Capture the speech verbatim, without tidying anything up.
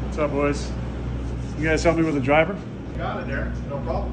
What's up, boys? You guys help me with the driver? You got it, Aaron. No problem.